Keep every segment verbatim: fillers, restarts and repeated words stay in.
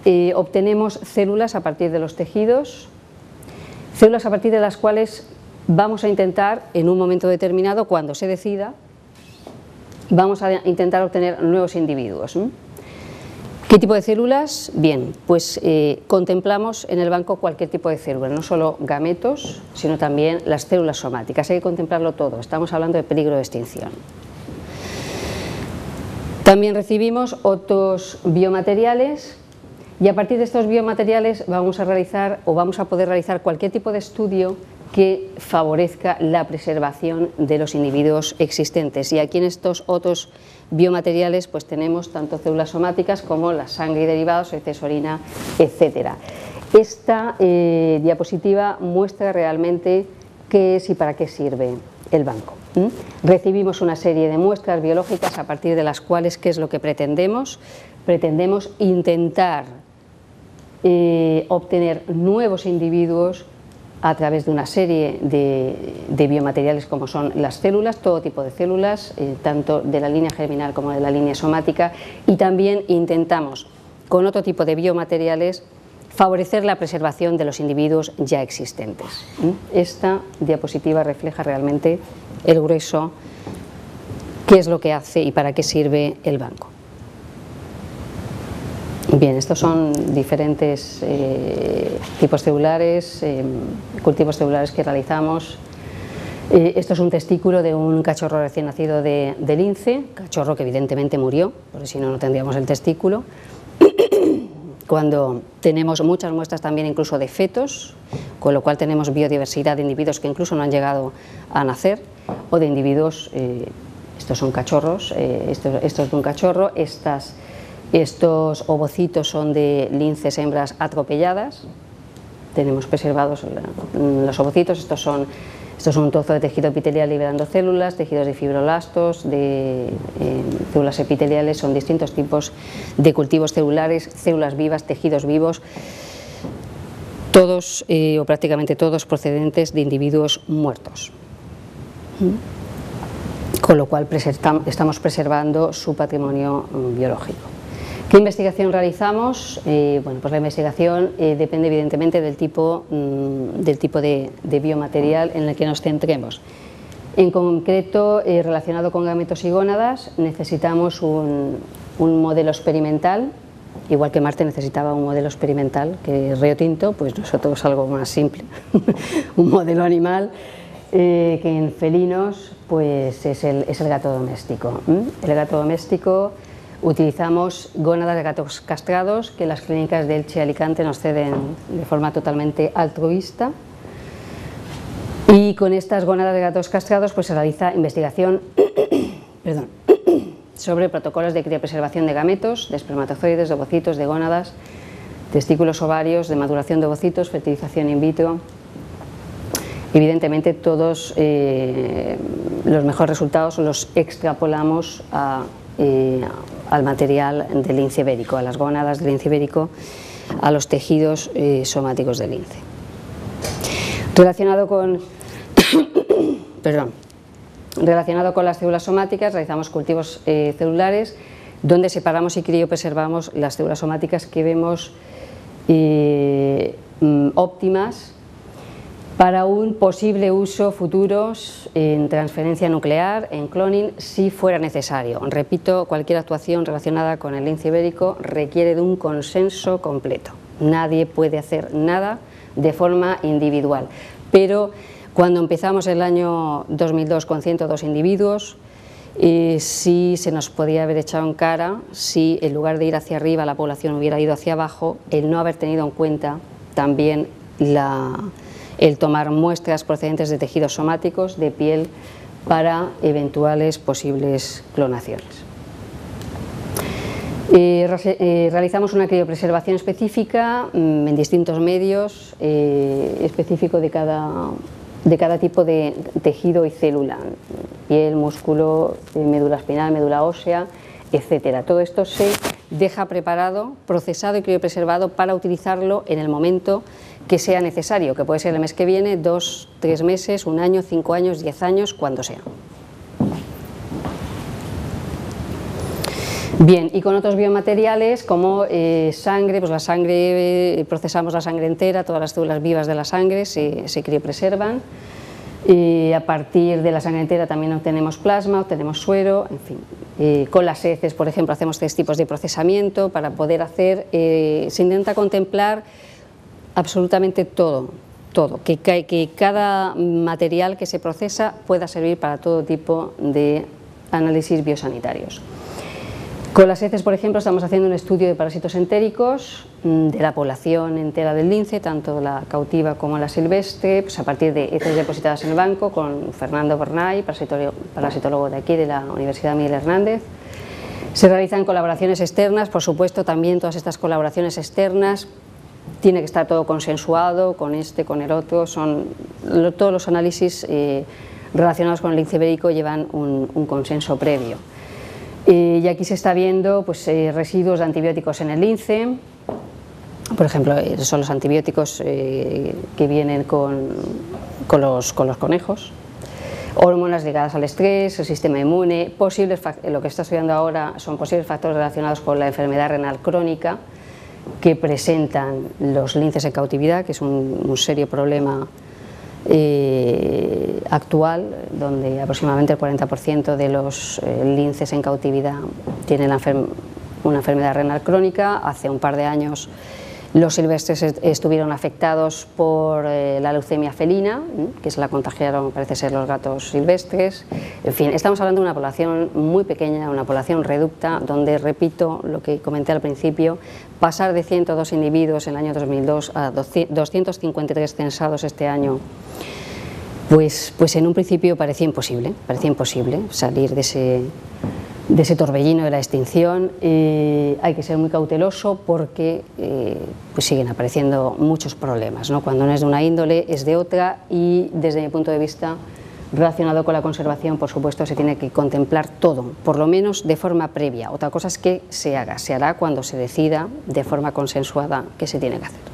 eh, obtenemos células a partir de los tejidos, células a partir de las cuales vamos a intentar, en un momento determinado, cuando se decida, vamos a intentar obtener nuevos individuos. ¿Qué tipo de células? Bien, pues eh, contemplamos en el banco cualquier tipo de célula, no solo gametos, sino también las células somáticas. Hay que contemplarlo todo, estamos hablando de peligro de extinción. También recibimos otros biomateriales y a partir de estos biomateriales vamos a realizar o vamos a poder realizar cualquier tipo de estudio que favorezca la preservación de los individuos existentes. Y aquí en estos otros biomateriales pues tenemos tanto células somáticas como la sangre y derivados, heces, orina, etcétera. Esta eh, diapositiva muestra realmente qué es y para qué sirve el banco. ¿Mm? Recibimos una serie de muestras biológicas a partir de las cuales, ¿qué es lo que pretendemos? Pretendemos intentar eh, obtener nuevos individuos a través de una serie de, de biomateriales como son las células, todo tipo de células, eh, tanto de la línea germinal como de la línea somática, y también intentamos con otro tipo de biomateriales favorecer la preservación de los individuos ya existentes. Esta diapositiva refleja realmente el grueso, qué es lo que hace y para qué sirve el banco. Bien, estos son diferentes eh, tipos celulares, eh, cultivos celulares que realizamos. Eh, esto es un testículo de un cachorro recién nacido de, de lince, cachorro que evidentemente murió, porque si no, no tendríamos el testículo. Cuando tenemos muchas muestras también incluso de fetos, con lo cual tenemos biodiversidad de individuos que incluso no han llegado a nacer, o de individuos, eh, estos son cachorros, eh, esto, esto es de un cachorro, estas... Estos ovocitos son de linces hembras atropelladas, tenemos preservados los ovocitos, estos son, estos son un trozo de tejido epitelial liberando células, tejidos de fibroblastos, de eh, células epiteliales, son distintos tipos de cultivos celulares, células vivas, tejidos vivos, todos eh, o prácticamente todos procedentes de individuos muertos. Con lo cual estamos preservando su patrimonio biológico. ¿Qué investigación realizamos? Eh, bueno, pues la investigación eh, depende evidentemente del tipo, mmm, del tipo de, de biomaterial en el que nos centremos. En concreto, eh, relacionado con gametos y gónadas, necesitamos un, un modelo experimental, igual que Marte necesitaba un modelo experimental, que es Río Tinto, pues nosotros algo más simple, un modelo animal, eh, que en felinos pues es el, es el gato doméstico. ¿Mm? El gato doméstico, utilizamos gónadas de gatos castrados que las clínicas de Elche y Alicante nos ceden de forma totalmente altruista, y con estas gónadas de gatos castrados pues se realiza investigación perdón, sobre protocolos de criopreservación de gametos, de espermatozoides, de ovocitos, de gónadas, testículos, ovarios, de maduración de ovocitos, fertilización in vitro. Evidentemente todos eh, los mejores resultados los extrapolamos a Eh, al material del lince ibérico, a las gónadas del lince ibérico, a los tejidos eh, somáticos del lince. Relacionado con, perdón, relacionado con las células somáticas, realizamos cultivos eh, celulares donde separamos y criopreservamos las células somáticas que vemos eh, óptimas para un posible uso futuro en transferencia nuclear, en cloning, si fuera necesario. Repito, cualquier actuación relacionada con el lince ibérico requiere de un consenso completo. Nadie puede hacer nada de forma individual. Pero cuando empezamos el año dos mil dos con ciento dos individuos, eh, sí se nos podía haber echado en cara si en lugar de ir hacia arriba la población hubiera ido hacia abajo, el no haber tenido en cuenta también la... el tomar muestras procedentes de tejidos somáticos, de piel, para eventuales posibles clonaciones. Eh, eh, realizamos una criopreservación específica mmm, en distintos medios, eh, específico de cada, de cada tipo de tejido y célula, piel, músculo, médula espinal, médula ósea, etcétera. Todo esto se deja preparado, procesado y criopreservado para utilizarlo en el momento que sea necesario, que puede ser el mes que viene, dos, tres meses, un año, cinco años, diez años, cuando sea. Bien, y con otros biomateriales como eh, sangre, pues la sangre, eh, procesamos la sangre entera, todas las células vivas de la sangre se, se criopreservan. Y a partir de la sangre entera también obtenemos plasma, obtenemos suero, en fin. Eh, con las heces, por ejemplo, hacemos tres tipos de procesamiento para poder hacer, eh, se intenta contemplar absolutamente todo, todo, que, que cada material que se procesa pueda servir para todo tipo de análisis biosanitarios. Con las heces, por ejemplo, estamos haciendo un estudio de parásitos entéricos de la población entera del lince, tanto la cautiva como la silvestre, pues a partir de heces depositadas en el banco, con Fernando Bornay, parasitólogo, parasitólogo de aquí de la Universidad Miguel Hernández. Se realizan colaboraciones externas, por supuesto, también todas estas colaboraciones externas, tiene que estar todo consensuado con este, con el otro, son, lo, todos los análisis eh, relacionados con el lince ibérico llevan un, un consenso previo. Eh, y aquí se está viendo pues, eh, residuos de antibióticos en el lince, por ejemplo, eh, son los antibióticos eh, que vienen con, con, los, con los conejos, hormonas ligadas al estrés, el sistema inmune, posibles, lo que está estudiando ahora son posibles factores relacionados con la enfermedad renal crónica que presentan los linces en cautividad, que es un, un serio problema Eh, actual, donde aproximadamente el cuarenta por ciento de los eh, linces en cautividad tienen la enfer una enfermedad renal crónica. Hace un par de años los silvestres est estuvieron afectados por eh, la leucemia felina, ¿eh? que se la contagiaron, parece ser, los gatos silvestres. En fin, estamos hablando de una población muy pequeña, una población reducta, donde, repito lo que comenté al principio, pasar de ciento dos individuos en el año dos mil dos a doscientos cincuenta y tres censados este año, pues, pues en un principio parecía imposible, parecía imposible salir de ese, de ese torbellino de la extinción. Eh, hay que ser muy cauteloso porque eh, pues siguen apareciendo muchos problemas, ¿no? Cuando no es de una índole es de otra, y desde mi punto de vista relacionado con la conservación, por supuesto, se tiene que contemplar todo, por lo menos de forma previa. Otra cosa es que se haga, se hará cuando se decida de forma consensuada qué se tiene que hacer.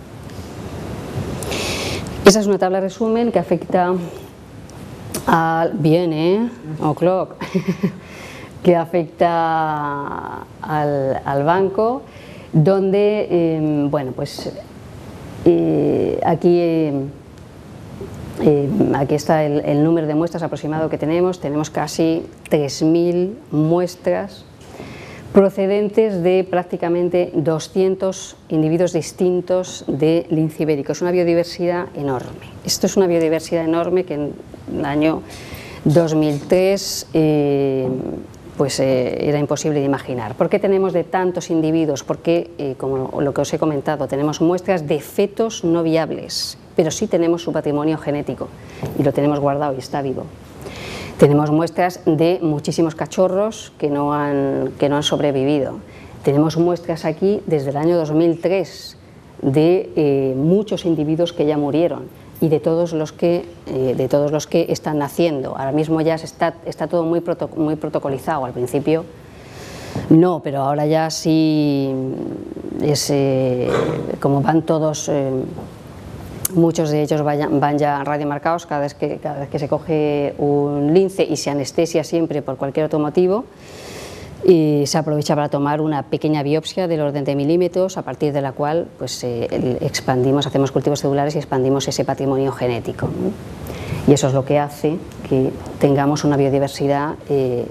Esa es una tabla de resumen que afecta al bien, ¿eh? O'clock, que afecta al, al banco, donde, eh, bueno, pues eh, aquí, eh, eh, aquí está el, el número de muestras aproximado que tenemos. Tenemos casi tres mil muestras procedentes de prácticamente doscientos individuos distintos de lince ibérico. Es una biodiversidad enorme. Esto es una biodiversidad enorme que en el año dos mil tres eh, pues, eh, era imposible de imaginar. ¿Por qué tenemos de tantos individuos? Porque, eh, como lo que os he comentado, tenemos muestras de fetos no viables, pero sí tenemos su patrimonio genético y lo tenemos guardado y está vivo. Tenemos muestras de muchísimos cachorros que no han, que no han sobrevivido. Tenemos muestras aquí desde el año dos mil tres de eh, muchos individuos que ya murieron y de todos los que, eh, de todos los que están naciendo. Ahora mismo ya se está, está todo muy, proto, muy protocolizado. Al principio no, pero ahora ya sí, es, eh, como van todos... Eh, muchos de ellos vayan, van ya radiomarcados cada vez, que, cada vez que se coge un lince y se anestesia siempre por cualquier otro motivo, y se aprovecha para tomar una pequeña biopsia del orden de milímetros, a partir de la cual pues, eh, expandimos, hacemos cultivos celulares y expandimos ese patrimonio genético, ¿no? Y eso es lo que hace que tengamos una biodiversidad eh,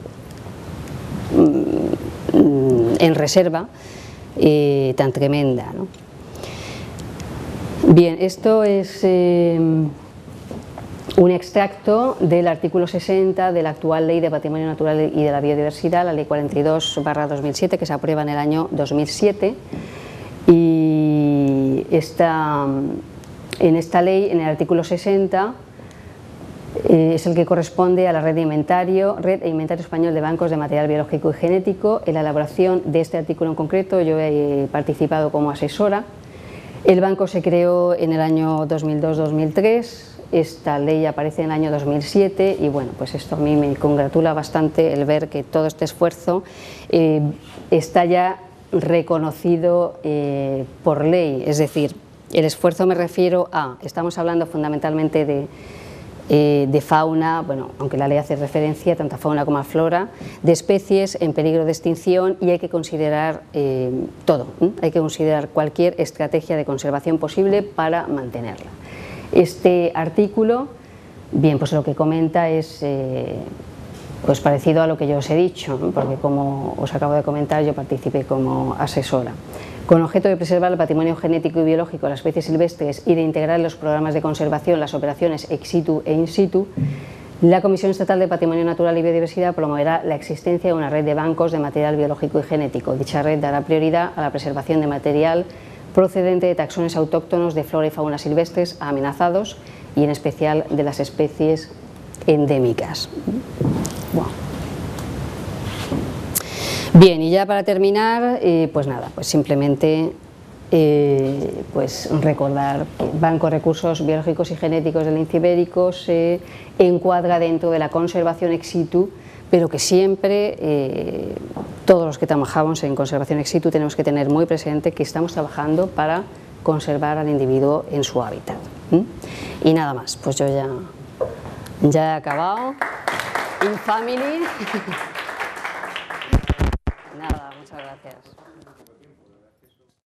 en reserva eh, tan tremenda, ¿no? Bien, esto es eh, un extracto del artículo sesenta de la actual Ley de Patrimonio Natural y de la Biodiversidad, la Ley cuarenta y dos barra dos mil siete, que se aprueba en el año dos mil siete, y esta, en esta ley, en el artículo sesenta, eh, es el que corresponde a la Red de Inventario, Red e Inventario Español de Bancos de Material Biológico y Genético. En la elaboración de este artículo en concreto yo he participado como asesora. El banco se creó en el año dos mil dos dos mil tres, esta ley aparece en el año dos mil siete y bueno, pues esto a mí me congratula bastante el ver que todo este esfuerzo eh, está ya reconocido eh, por ley. Es decir, el esfuerzo me refiero a, estamos hablando fundamentalmente de eh, de fauna, bueno, aunque la ley hace referencia tanto a fauna como a flora, de especies en peligro de extinción, y hay que considerar eh, todo, ¿eh? Hay que considerar cualquier estrategia de conservación posible para mantenerla. Este artículo, bien, pues lo que comenta es eh, pues parecido a lo que yo os he dicho, ¿no? Porque como os acabo de comentar, yo participé como asesora. Con objeto de preservar el patrimonio genético y biológico de las especies silvestres y de integrar en los programas de conservación las operaciones ex situ e in situ, la Comisión Estatal de Patrimonio Natural y Biodiversidad promoverá la existencia de una red de bancos de material biológico y genético. Dicha red dará prioridad a la preservación de material procedente de taxones autóctonos de flora y fauna silvestres amenazados y en especial de las especies endémicas. Bueno. Bien, y ya para terminar, eh, pues nada, pues simplemente eh, pues recordar que el Banco de Recursos Biológicos y Genéticos del Lince Ibérico se encuadra dentro de la conservación ex situ, pero que siempre eh, todos los que trabajamos en conservación ex situ tenemos que tener muy presente que estamos trabajando para conservar al individuo en su hábitat. ¿Mm? Y nada más, pues yo ya, ya he acabado. In family. Nada, muchas gracias.